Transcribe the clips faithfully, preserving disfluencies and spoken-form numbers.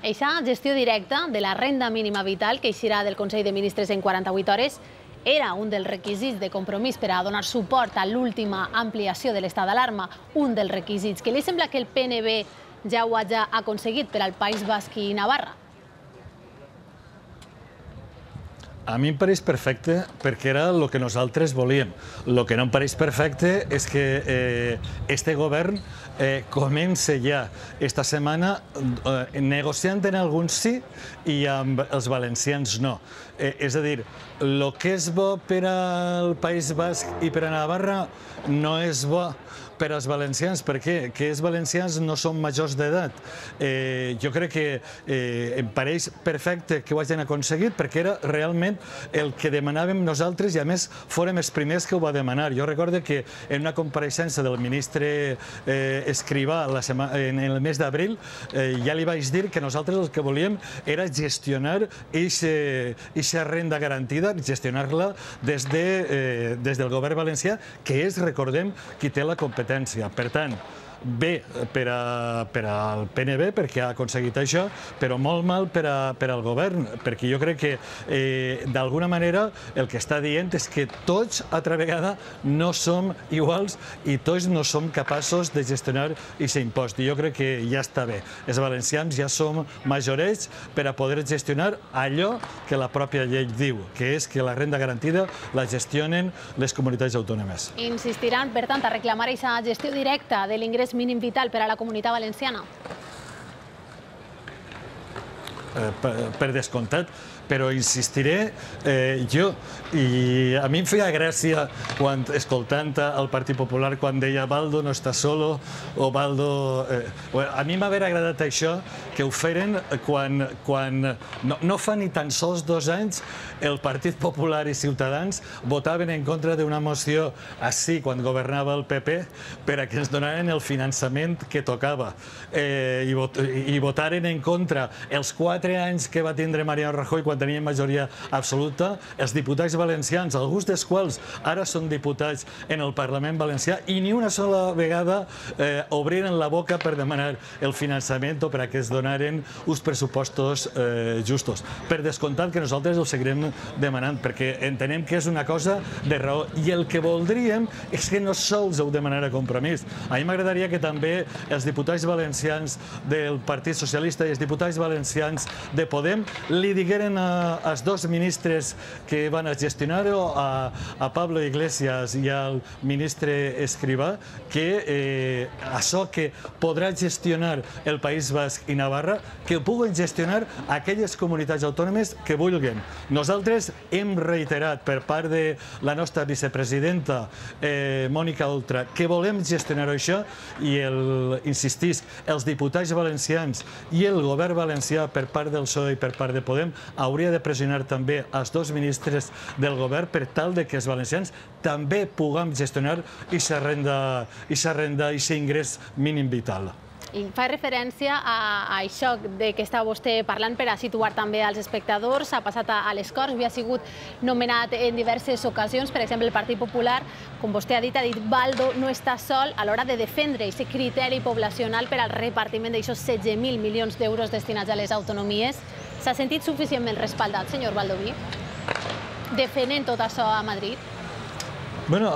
Eixa gestió directa de la renda mínima vital que eixirà del Consell de Ministres en quaranta-vuit hores era un dels requisits de compromís per a donar suport a l'última ampliació de l'estat d'alarma, un dels requisits. Que li sembla que el P N B ja ho hagi aconseguit per al País Basc i Navarra? A mi em pareix perfecte perquè era el que nosaltres volíem. El que no em pareix perfecte és que eh, este govern eh, comença ja esta setmana eh, negociant en alguns sí i amb els valencians no. Eh, és a dir, el que és bo per al País Basc i per a Navarra no és bo per als valencians. Per què? Que els valencians no són majors d'edat. Eh, jo crec que eh, em pareix perfecte que ho hagin aconseguit perquè era realment el que demanàvem nosaltres i a més fórem els primers que ho va demanar. Jo recordo que en una compareixença del ministre eh, Escrivà la sema, en el mes d'abril eh, ja li vaig dir que nosaltres el que volíem era gestionar aquesta renda garantida, gestionar-la des, de, eh, des del govern valencià, que és, recordem, qui té la competència. Per tant, bé per, a, per al P N B perquè ha aconseguit això, però molt mal per, a, per al govern, perquè jo crec que eh, d'alguna manera el que està dient és que tots altra vegada no som iguals i tots no som capaços de gestionar aquest impost. I jo crec que ja està bé. Els valencians ja som majorets per a poder gestionar allò que la pròpia llei diu, que és que la renda garantida la gestionen les comunitats autònomes. Insistiran, per tant, a reclamar aquesta gestió directa de l'ingrés mínim vital per a la comunitat valenciana? Eh, per, per descomptat, però insistiré eh, jo, i a mi em feia gràcia quan, escoltant el Partit Popular quan deia Baldo no està solo o Baldo... Eh, a mi m'haver agradat això que ho feren quan, quan no, no fa ni tan sols dos anys el Partit Popular i Ciutadans votaven en contra d'una moció així quan governava el P P per a que ens donaren el finançament que tocava eh, i, vot, i votaren en contra els quatre anys que va tindre Mariano Rajoy quan tenien majoria absoluta, els diputats valencians, alguns dels quals ara són diputats en el Parlament valencià, i ni una sola vegada eh, obriren la boca per demanar el finançament o per a que es donaren uns pressupostos eh, justos. Per descomptat que nosaltres ho seguirem demanant, perquè entenem que és una cosa de raó, i el que voldríem és que no sols ho demanara Compromís. A mi m'agradaria que també els diputats valencians del Partit Socialista i els diputats valencians de Podem li digueren a als dos ministres que van a gestionar-ho, a, a Pablo Iglesias i al ministre Escrivà, que eh, això que podrà gestionar el País Basc i Navarra, que ho puguen gestionar aquelles comunitats autònomes que vulguin. Nosaltres hem reiterat per part de la nostra vicepresidenta eh, Mònica Oltra que volem gestionar això i el, insistisc, els diputats valencians i el govern valencià per part del P S O E i per part de Podem hauria de pressionar també els dos ministres del govern per tal de que els valencians també puguem gestionar aquesta renda, aquesta renda, aquest ingrés mínim vital. I fa referència a, a això de què està vostè parlant per a situar també als espectadors. Ha passat a, a les Corts, havia sigut nomenat en diverses ocasions. Per exemple, el Partit Popular, com vostè ha dit, ha dit Baldo no està sol a l'hora de defendre aquest criteri poblacional per al repartiment d'aixòs setze mil milions d'euros destinats a les autonomies. S'ha sentit suficientment respaldat, senyor Baldoví, defendent tot això a Madrid? Bueno,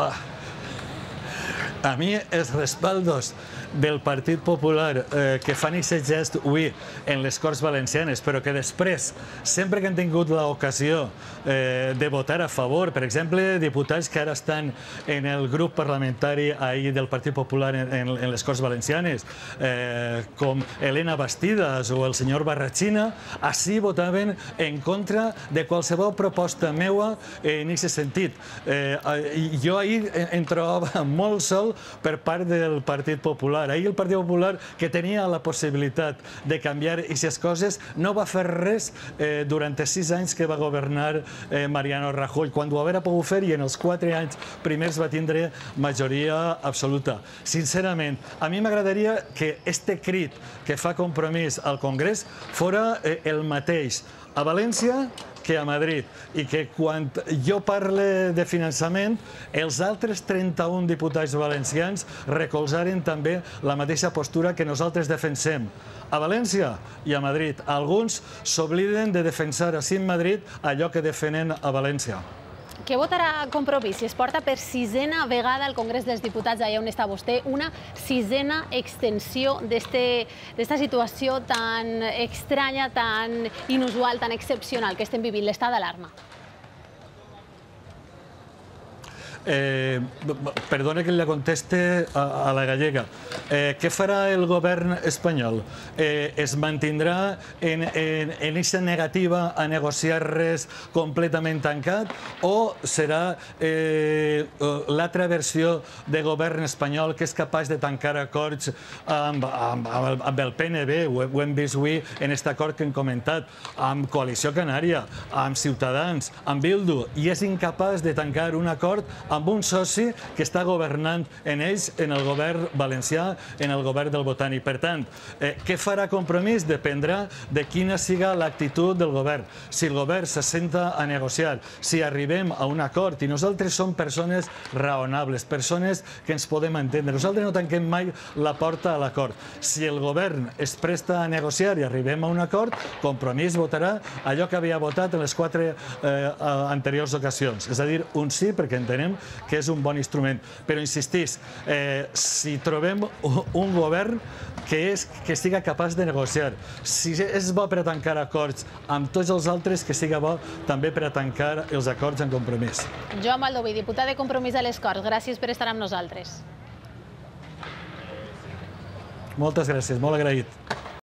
a mi els respaldos del Partit Popular eh, que fan aquest gest avui en les Corts Valencianes, però que després, sempre que han tingut l'ocasió eh, de votar a favor, per exemple, diputats que ara estan en el grup parlamentari ahir del Partit Popular en, en, en les Corts Valencianes, eh, com Elena Bastidas o el senyor Barrachina, així votaven en contra de qualsevol proposta meua en aquest sentit. Eh, jo ahir em trobava molt sol per part del Partit Popular. Ahir el Partit Popular, que tenia la possibilitat de canviar aquestes coses, no va fer res eh, durant els sis anys que va governar eh, Mariano Rajoy, quan ho havia pogut fer i en els quatre anys primers va tindre majoria absoluta. Sincerament, a mi m'agradaria que este crit que fa Compromís al Congrés fora eh, el mateix a València que a Madrid i que quan jo parle de finançament, els altres trenta-un diputats valencians recolzaren també la mateixa postura que nosaltres defensem a València i a Madrid. Alguns s'obliden de defensar així en Madrid allò que defenen a València. Què votarà Compromís si es porta per sisena vegada al Congrés dels Diputats, allà on està vostè, una sisena extensió d'esta situació tan estranya, tan inusual, tan excepcional que estem vivint, l'estat d'alarma? Eh, perdone que le conteste a, a la gallega. Eh, què farà el govern espanyol? Eh, es mantindrà en aquesta negativa a negociar res completament tancat o serà eh, l'altra versió de govern espanyol que és capaç de tancar acords amb, amb, amb el P N B, ho, ho hem vist avui en aquest acord que hem comentat, amb Coalició Canària, amb Ciutadans, amb Bildu, i és incapaç de tancar un acord amb un soci que està governant en ells, en el govern valencià, en el govern del Botànic. Per tant, eh, què farà Compromís? Dependrà de quina siga l'actitud del govern. Si el govern se senta a negociar, si arribem a un acord, i nosaltres som persones raonables, persones que ens podem entendre. Nosaltres no tanquem mai la porta a l'acord. Si el govern es presta a negociar i arribem a un acord, Compromís votarà allò que havia votat en les quatre eh, anteriors ocasions. És a dir, un sí, perquè entenem que és un bon instrument. Però insistís, eh, si trobem un govern que, és, que siga capaç de negociar, si és bo per a tancar acords amb tots els altres, que siga bo també per a tancar els acords en Compromís. Joan Baldoví, diputat de Compromís a les Corts, gràcies per estar amb nosaltres. Moltes gràcies, molt agraït.